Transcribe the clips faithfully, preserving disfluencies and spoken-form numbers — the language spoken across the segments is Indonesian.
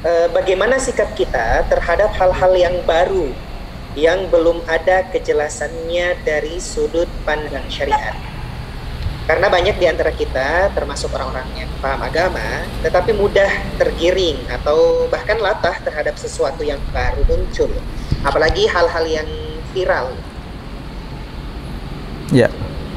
eh, bagaimana sikap kita terhadap hal-hal yang baru yang belum ada kejelasannya dari sudut pandang syariat. Karena banyak di antara kita, termasuk orang-orang yang paham agama, tetapi mudah tergiring atau bahkan latah terhadap sesuatu yang baru muncul, apalagi hal-hal yang viral. Ya,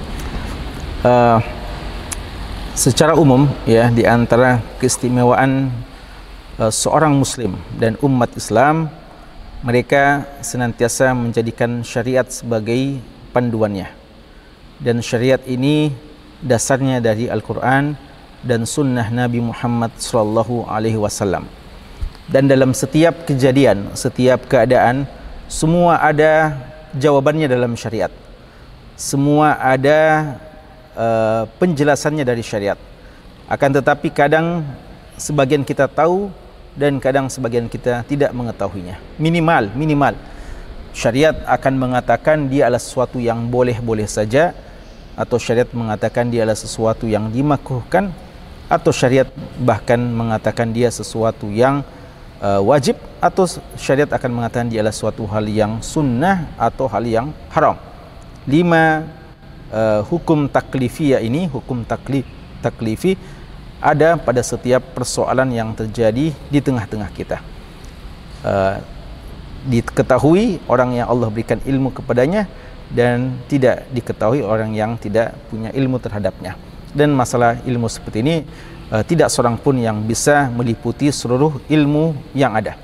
uh, secara umum ya, di antara keistimewaan uh, seorang Muslim dan umat Islam, mereka senantiasa menjadikan syariat sebagai panduannya, dan syariat ini dasarnya dari Al-Quran dan Sunnah Nabi Muhammad Sallallahu Alaihi Wasallam. Dan dalam setiap kejadian, setiap keadaan, semua ada jawabannya dalam syariat. Semua ada uh, penjelasannya dari syariat. Akan tetapi kadang sebagian kita tahu dan kadang sebagian kita tidak mengetahuinya. Minimal, minimal syariat akan mengatakan dia adalah sesuatu yang boleh-boleh saja, atau syariat mengatakan dia adalah sesuatu yang dimakruhkan, atau syariat bahkan mengatakan dia sesuatu yang uh, wajib, atau syariat akan mengatakan dia adalah suatu hal yang sunnah atau hal yang haram. Lima uh, hukum taklifiyah ini, hukum taklif, taklifi ada pada setiap persoalan yang terjadi di tengah-tengah kita. Uh, diketahui orang yang Allah berikan ilmu kepadanya, dan tidak diketahui orang yang tidak punya ilmu terhadapnya. Dan masalah ilmu seperti ini uh, tidak seorang pun yang bisa meliputi seluruh ilmu yang ada.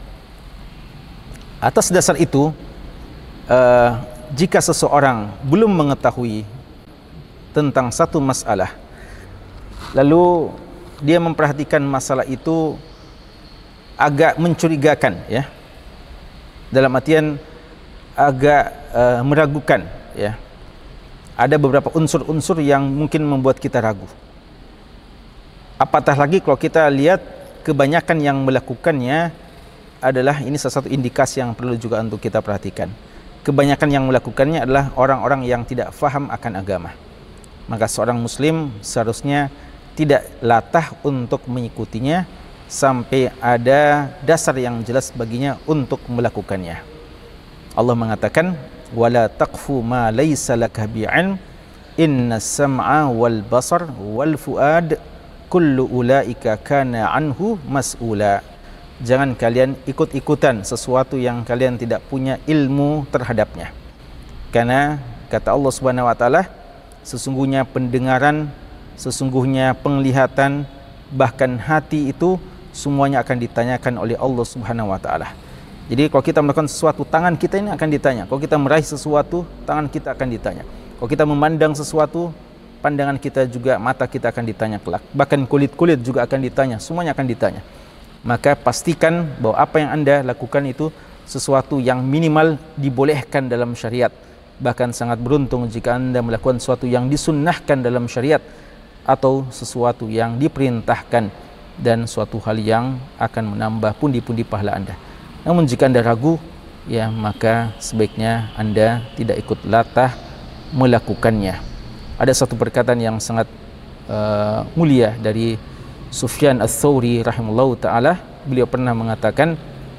Atas dasar itu, uh, jika seseorang belum mengetahui tentang satu masalah, lalu dia memperhatikan masalah itu agak mencurigakan, ya, dalam artian agak uh, meragukan, ya. Ada beberapa unsur-unsur yang mungkin membuat kita ragu. Apatah lagi kalau kita lihat kebanyakan yang melakukannya adalah, ini salah satu indikasi yang perlu juga untuk kita perhatikan. Kebanyakan yang melakukannya adalah orang-orang yang tidak faham akan agama. Maka seorang Muslim seharusnya tidak latah untuk mengikutinya sampai ada dasar yang jelas baginya untuk melakukannya. Allah mengatakan, wala taqfu ma laysa laka bi'ilm innas sam'a wal basar wal fuad kullu ulaika kana anhu mas'ula. Jangan kalian ikut-ikutan sesuatu yang kalian tidak punya ilmu terhadapnya. Karena kata Allah Subhanahu wa taala, sesungguhnya pendengaran, sesungguhnya penglihatan, bahkan hati itu semuanya akan ditanyakan oleh Allah Subhanahu wa taala. Jadi kalau kita melakukan sesuatu, tangan kita ini akan ditanya. Kalau kita meraih sesuatu, tangan kita akan ditanya. Kalau kita memandang sesuatu, pandangan kita juga, mata kita akan ditanya kelak. Bahkan kulit-kulit juga akan ditanya, semuanya akan ditanya. Maka pastikan bahwa apa yang Anda lakukan itu sesuatu yang minimal dibolehkan dalam syariat. Bahkan sangat beruntung jika Anda melakukan sesuatu yang disunnahkan dalam syariat, atau sesuatu yang diperintahkan, dan suatu hal yang akan menambah pundi-pundi pahala Anda. Namun jika Anda ragu, ya maka sebaiknya Anda tidak ikut latah melakukannya. Ada satu perkataan yang sangat uh, mulia dari Sufyan Ats-Tsauri rahimahullahu taala. Beliau pernah mengatakan,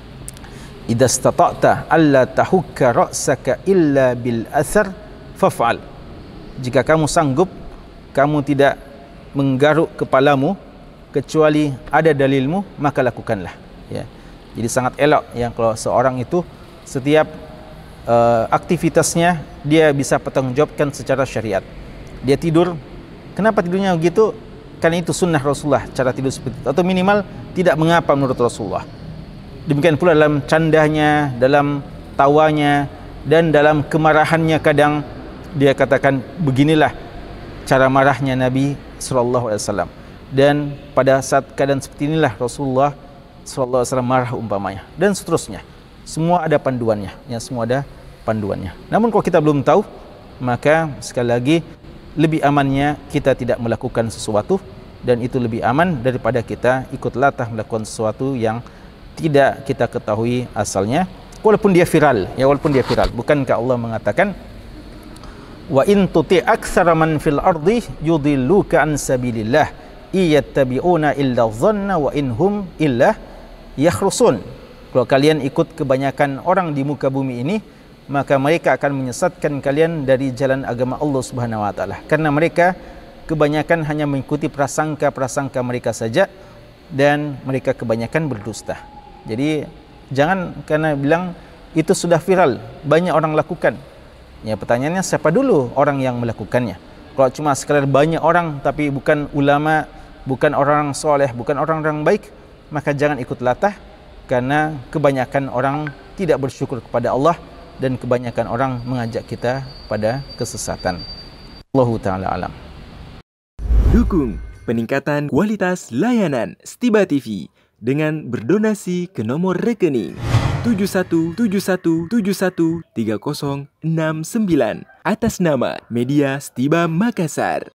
idza stata'ta alla tahukka ra'saka illa bil athar faf'al. Jika kamu sanggup, kamu tidak menggaruk kepalamu kecuali ada dalilmu, maka lakukanlah, ya. Jadi sangat elok yang kalau seorang itu setiap uh, aktivitasnya dia bisa pertanggungjawabkan secara syariat. Dia tidur, kenapa tidurnya begitu? Karena itu sunnah Rasulullah, cara tidur seperti itu. Atau minimal tidak mengapa menurut Rasulullah. Demikian pula dalam candanya, dalam tawanya, dan dalam kemarahannya. Kadang dia katakan, beginilah cara marahnya Nabi shallallahu alaihi wasallam. Dan pada saat keadaan seperti inilah Rasulullah shallallahu alaihi wasallam marah umpamanya, dan seterusnya. Semua ada panduannya, ya, semua ada panduannya. Namun kalau kita belum tahu, maka sekali lagi lebih amannya kita tidak melakukan sesuatu, dan itu lebih aman daripada kita ikut latah melakukan sesuatu yang tidak kita ketahui asalnya, walaupun dia viral, ya, walaupun dia viral. Bukankah Allah mengatakan, wa in tuti aktsara man fil ardi yudilluka an sabilillah iyattabi'una illa dhanna wa inhum illa yakhrusun. Kalau kalian ikut kebanyakan orang di muka bumi ini, maka mereka akan menyesatkan kalian dari jalan agama Allah Subhanahu wa taala. Karena mereka kebanyakan hanya mengikuti prasangka-prasangka mereka saja dan mereka kebanyakan berdusta. Jadi jangan karena bilang itu sudah viral, banyak orang lakukan. Ya, pertanyaannya siapa dulu orang yang melakukannya? Kalau cuma sekadar banyak orang tapi bukan ulama, bukan orang soleh, bukan orang-orang baik, maka jangan ikut latah, karena kebanyakan orang tidak bersyukur kepada Allah dan kebanyakan orang mengajak kita pada kesesatan. Allahu ta'ala alam. Dukung peningkatan kualitas layanan Stiba T V dengan berdonasi ke nomor rekening tujuh satu tujuh satu tujuh satu tiga nol enam sembilan atas nama Media Stiba Makassar.